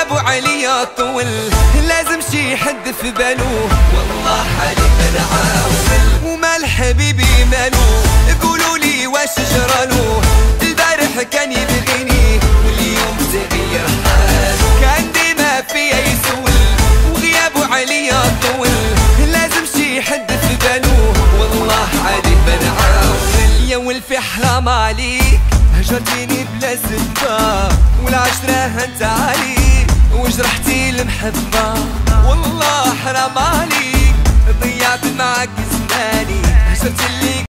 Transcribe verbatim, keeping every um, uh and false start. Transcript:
وغيابه عليا طول، لازم شي حد في باله والله حالي انا عاول. ومال حبيبي مالو قولولي واش جرالو، البارح كان يبغيني واليوم تغير حالو، كان ديما فيا يسول وغيابه عليا طول، لازم شي حد في باله والله حالي انا عاول. يا ولفي حرام عليك هجرتيني بلا سبة، والعشرة هنت عليك وجرحتي المحبة، والله حرام عليك ضيعت معاك زماني، هجرت اللي